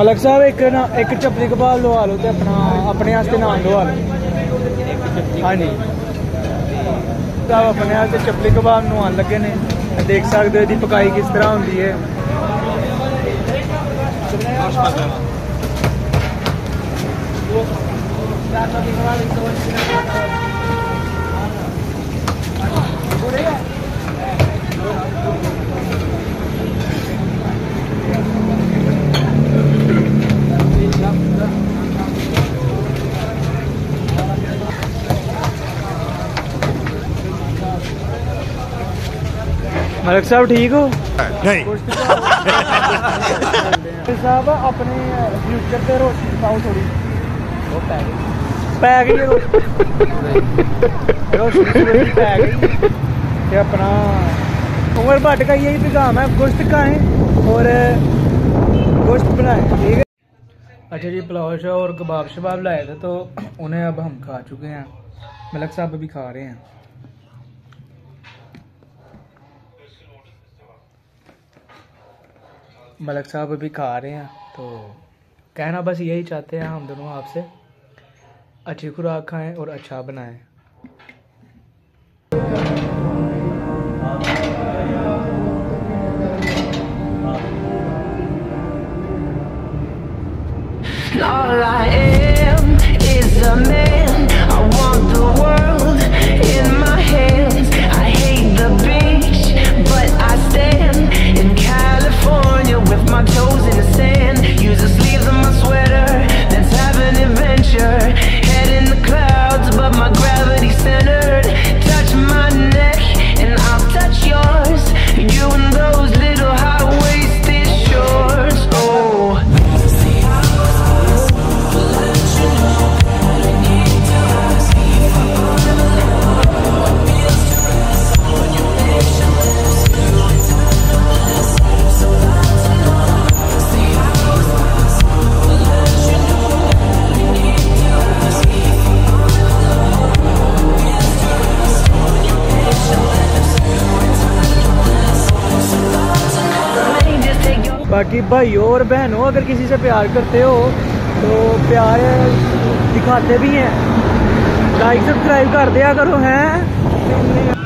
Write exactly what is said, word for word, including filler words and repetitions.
मलक साहब एक ना एक चपली कबाब लवा लो तो अपना अपने वास्ते नान लवा लो। हाँ जी साहब अपने वास्ते चपली कबाब नवान लगे ने, देख सकते हो इसकी पकाई किस तरह होती है। मलिक साहब ठीक हो? नहीं साहब अपने फ्यूचर से रोटी पाओ थोड़ी पै गई रोटी पै गई अपना उमर भट्ट का यही पैगाम है, गोश्त खाएं और गोश्त बनाएं, ठीक है। अच्छा जी पुलाव शाह और कबाब शबाब लाए थे तो उन्हें अब हम खा चुके हैं, मलिक साहब भी खा रहे हैं। मलिक साहब अभी खा रहे हैं तो कहना बस यही चाहते हैं हम दोनों आपसे, अच्छी खुराक खाएं और अच्छा बनाएं। All I am is a man. I want the world in my hands. I hate the beach, but I stand in California with my toes in the sand. Use the sleeves of my sweater, let's have an adventure. Head in the clouds, but my gravity centered. Touch my neck and I'll touch yours. You and those little high-waisted shorts. Oh. बाकी भाइयों और बहनों अगर किसी से प्यार करते हो तो प्यार दिखाते भी हैं, लाइक सब्सक्राइब कर दिया करो हैं।